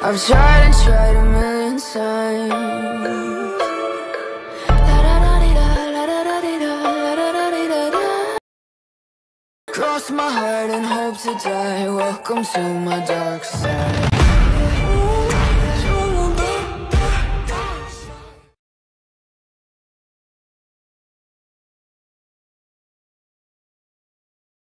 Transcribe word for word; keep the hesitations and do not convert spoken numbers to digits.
I've tried and tried a million times. Cross my heart and hope to die. Welcome to my dark side.